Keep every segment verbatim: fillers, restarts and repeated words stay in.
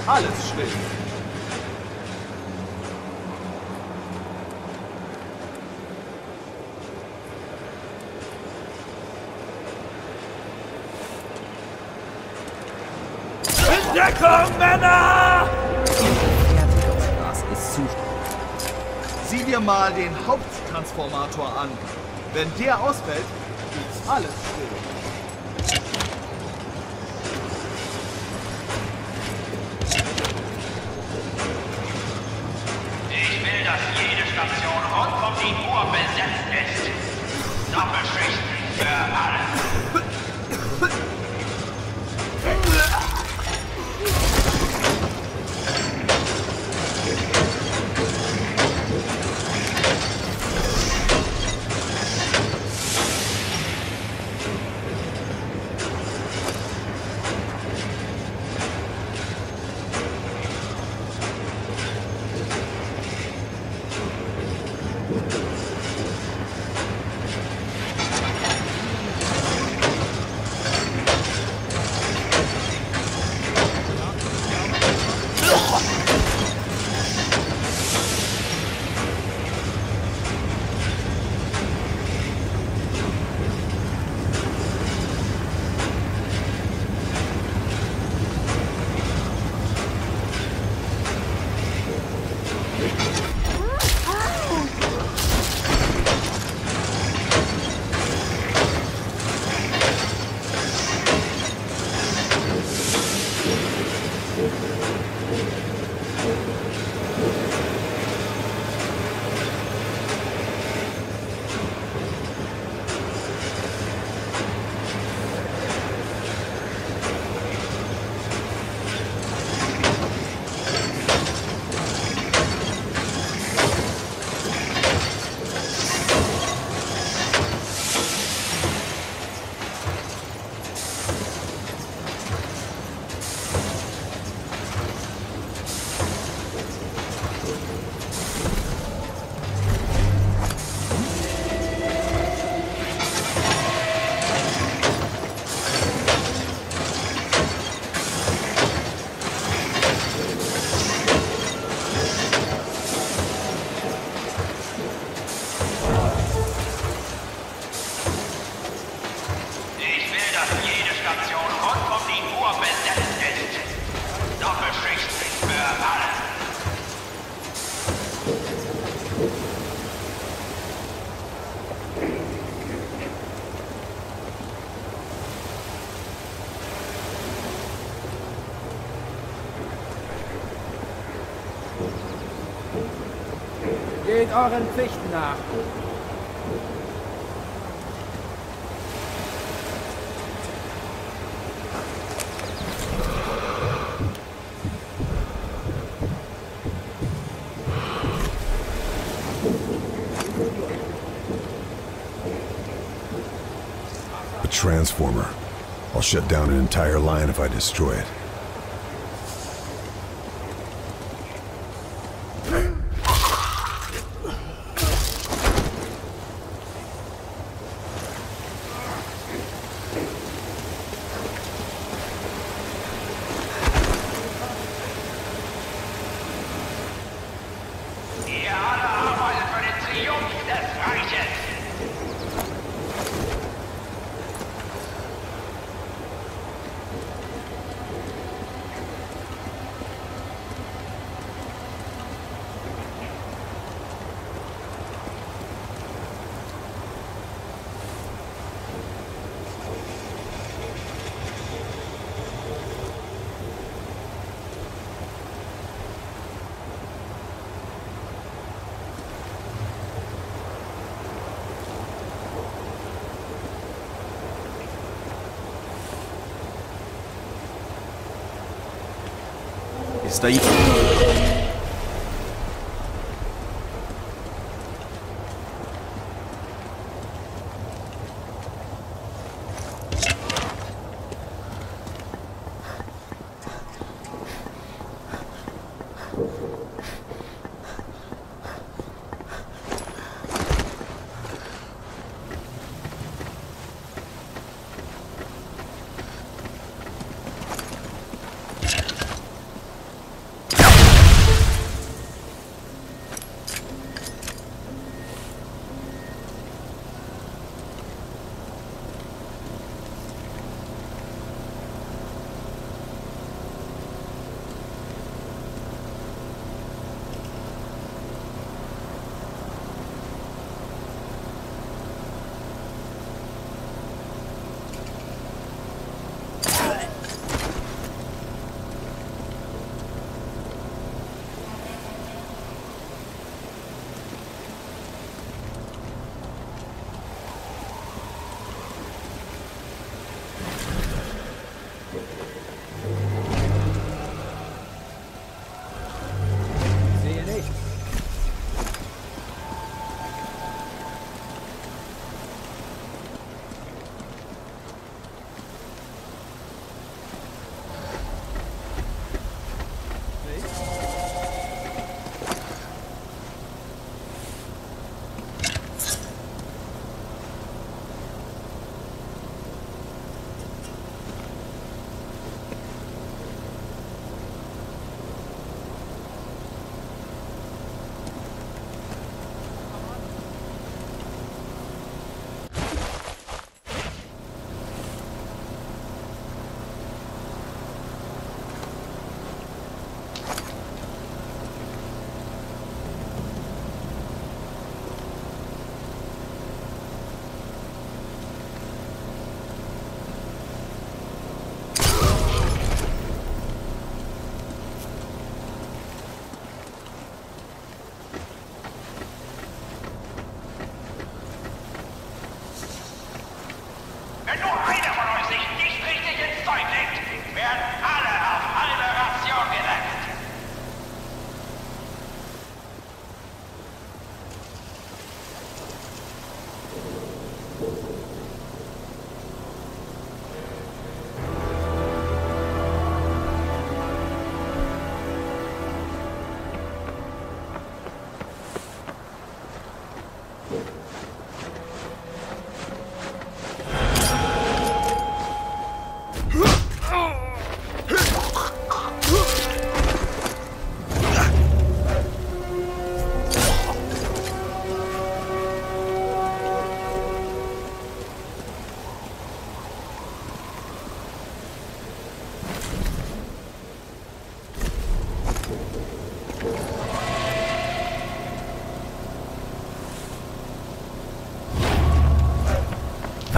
alles still. Deckung, Männer! Das ist zu. Sieh dir mal den Haupttransformator an. Wenn der ausfällt, ist alles still. Ich will, dass jede Station rund um die Uhr besetzt ist. Doppelschichten für alle. Geht euren Pflichten nach. A transformer. I'll shut down an entire line if I destroy it. Стоит.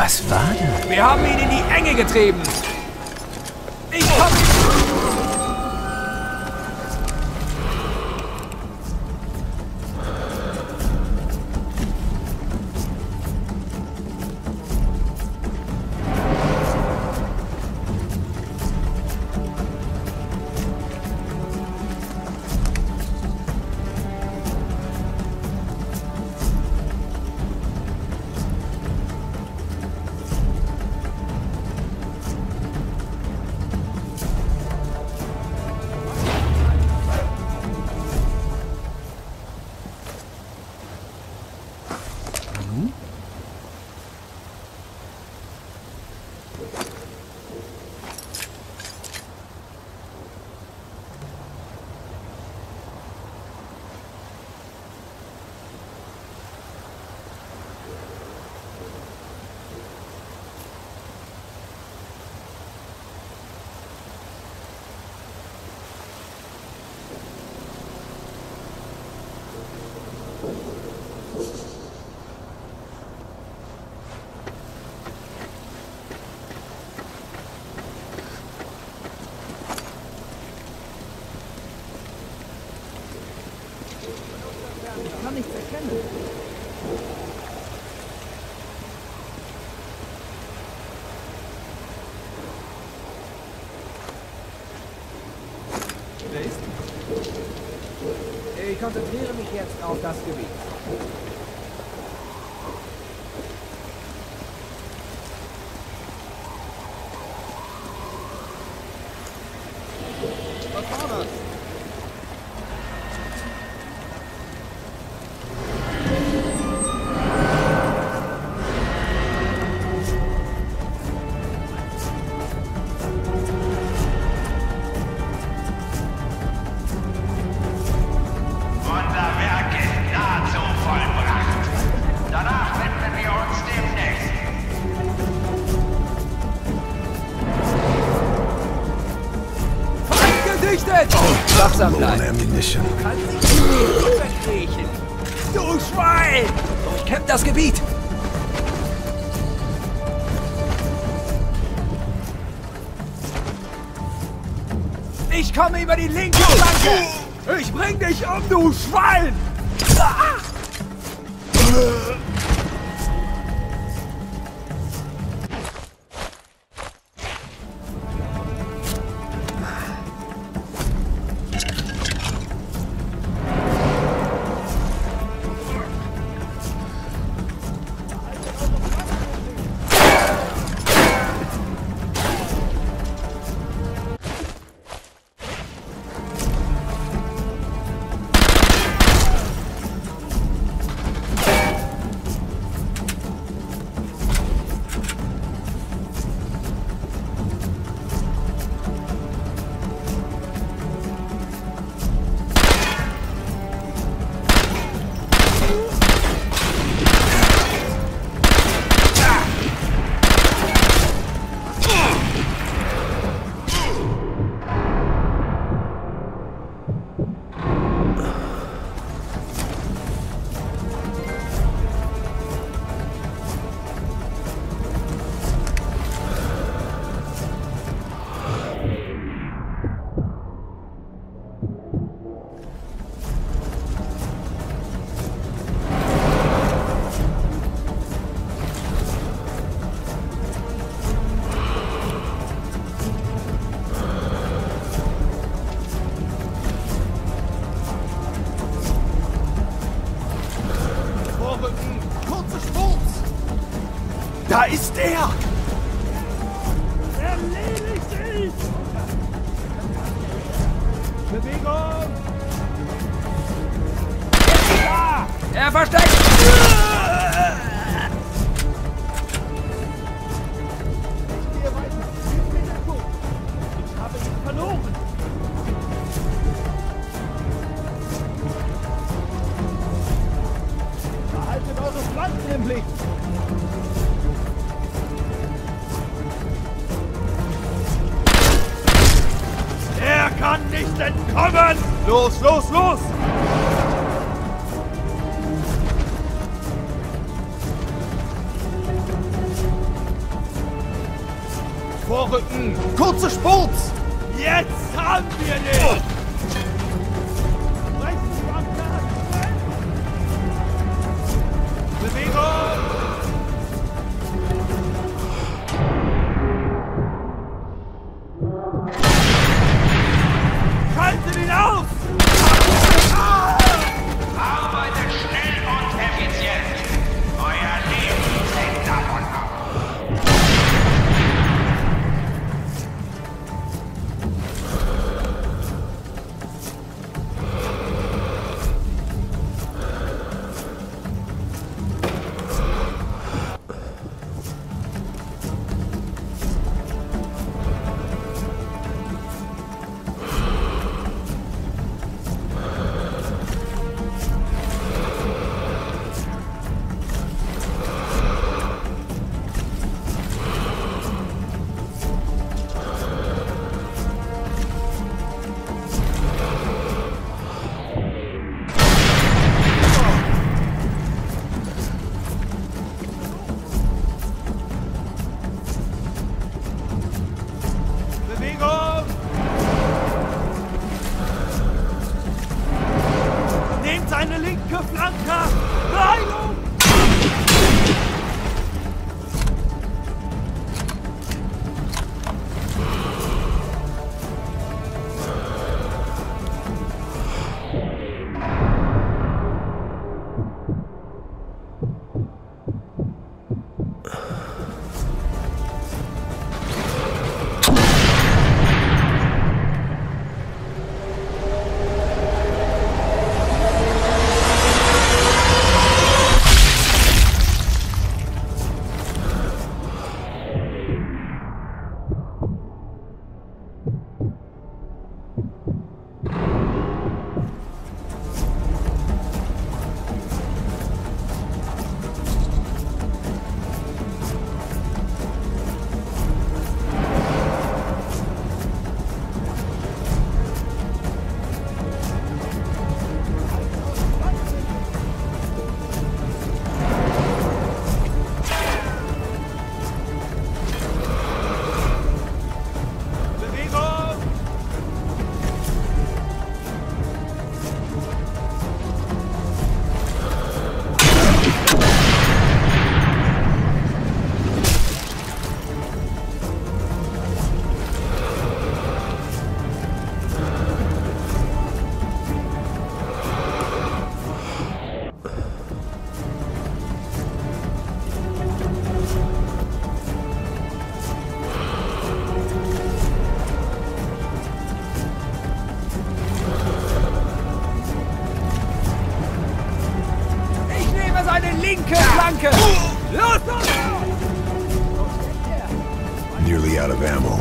Was war das? Wir haben ihn in die Enge getrieben. Ich komme. Ich kann nichts erkennen. Wer ist? Ich konzentriere mich jetzt auf das Gebiet. Was war das? Wachsam Low on bleiben. ammunition. Kann sich nicht verkriechen. Du Schwein! Durchkämmt das Gebiet! Ich komme über die linke Flanke! Ich bring dich um, du Schwein! Ah! Da ist er! Erledigt dich! Bewegung! Jetzt da! Er versteckt! Ich gehe weiter. Hilf mir der Tod. Ich habe ihn verloren. Behaltet eure Pflanzen im Blick. Er kann nicht entkommen! Los, los, los! Vorrücken! Kurze Spurts! Jetzt haben wir den! Bewegung! Schaltet ihn aus! Arbeitet schnell und effizient. Euer Leben hängt davon ab. Bewegung! Nehmt seine linke Flanke! Beeilung! Seine linke Flanke! Los, los! Nearly out of ammo.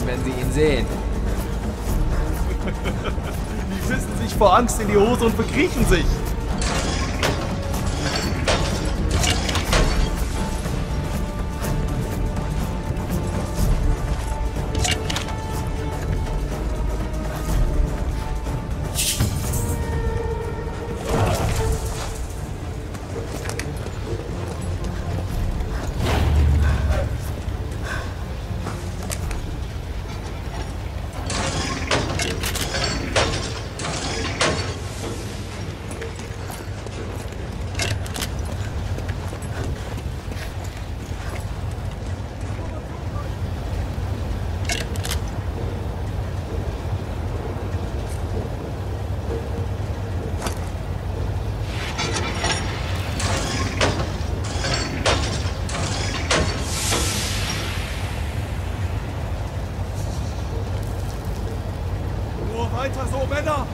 wenn sie ihn sehen. Die pissen sich vor Angst in die Hose und bekriechen sich. Weiter so, Männer!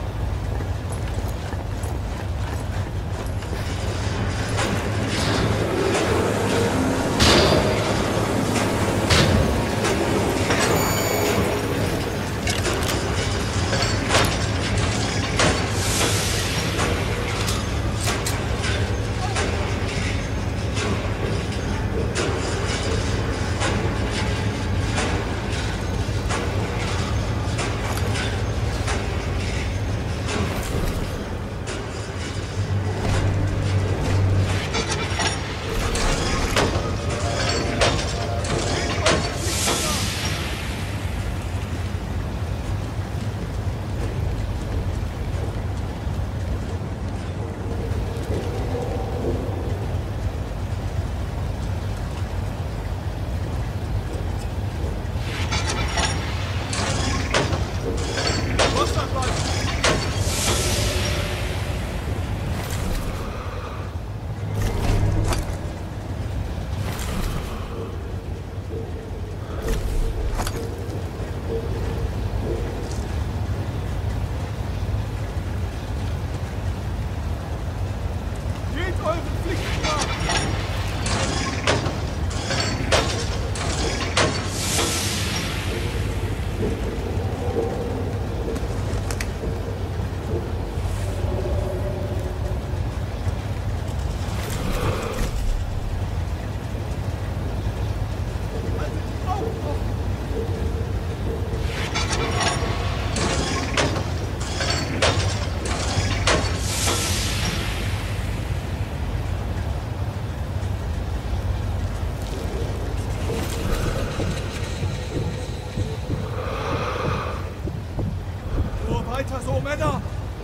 Weiter so, Männer!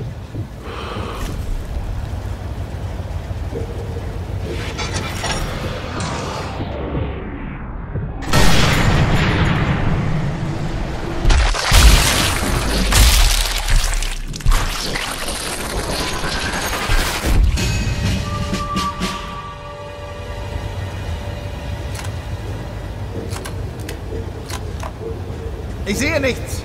Ich sehe nichts!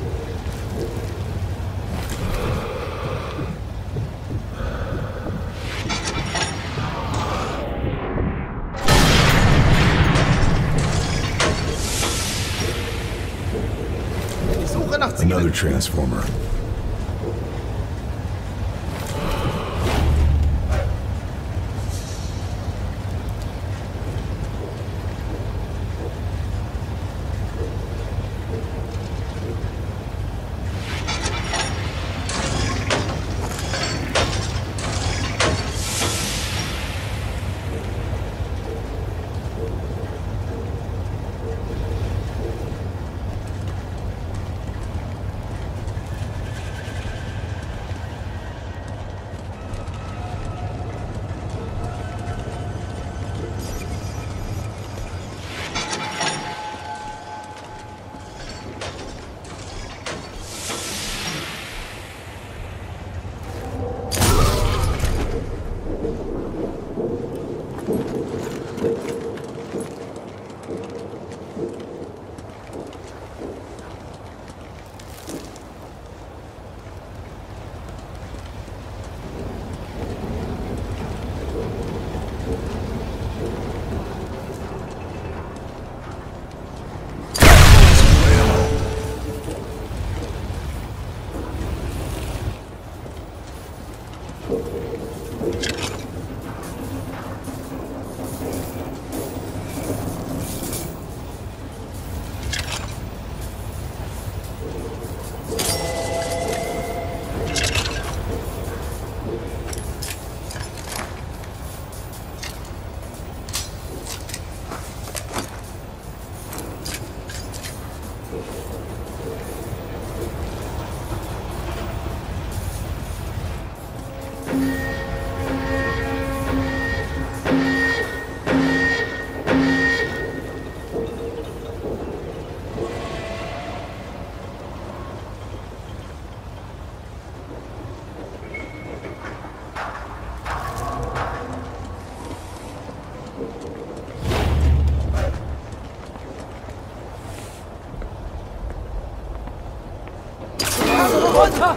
Another transformer. Runter!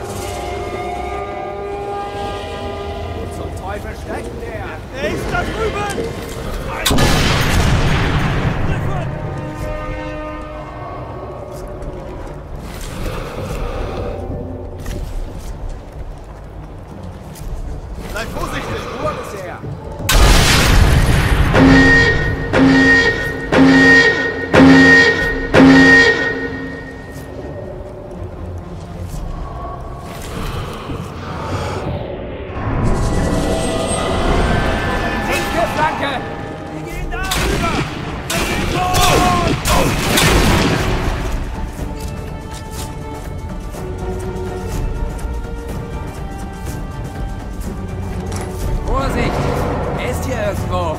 Zum Teufel steckt der! Er ist da drüben! Sei vorsichtig! Wo ist er? Vorsicht! Er ist hier irgendwo!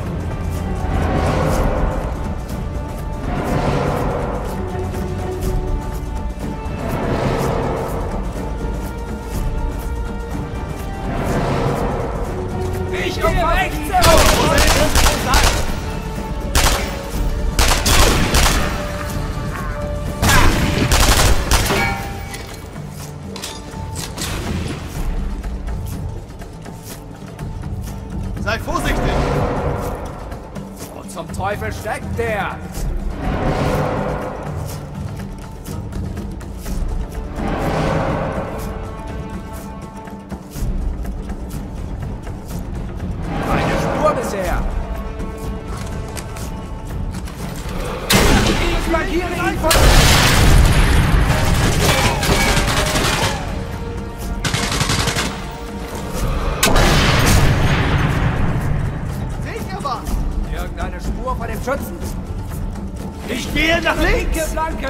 Ich komm von rechts herum! Sei vorsichtig! Wo zum Teufel steckt der? Keine Spur bisher! Ich markiere ihn von... Irgendeine Spur von dem Schützen. Ich gehe nach Linke links! Flanke.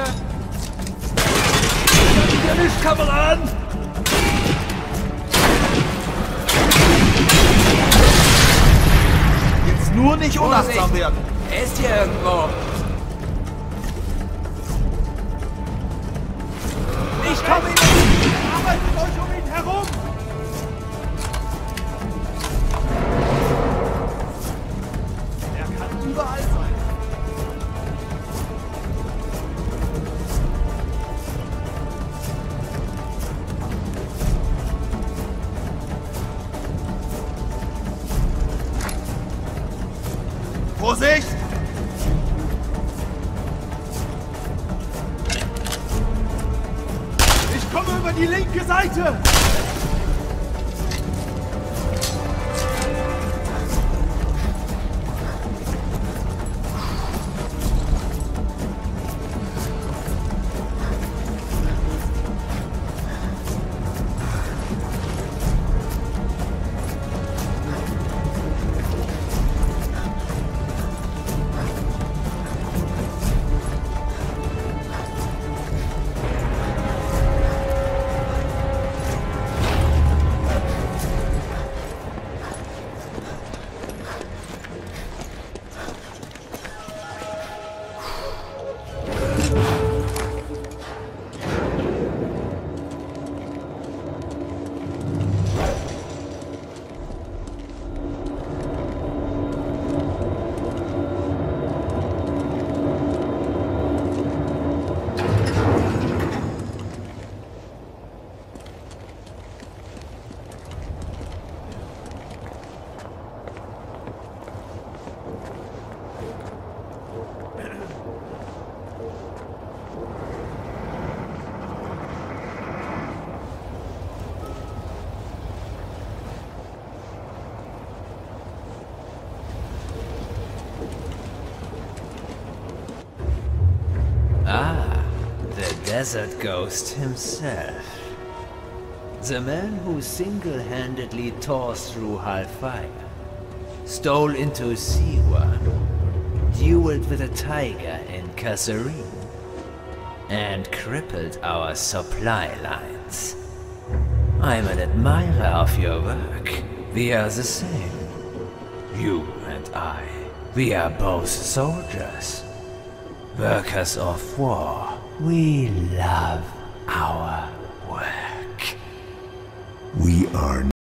Hier nicht, Kameraden! Jetzt nur nicht unachtsam werden! Er ist hier irgendwo! Ich komme ihn. Arbeitet euch um ihn herum. Er kann überall sein. Vorsicht! Ich komme über die linke Seite! Desert Ghost himself. The man who single-handedly tore through Hellfire, stole into Siwa, dueled with a tiger in Kasserine, and crippled our supply lines. I'm an admirer of your work. We are the same. You and I. We are both soldiers. Workers of war. We love our work. We are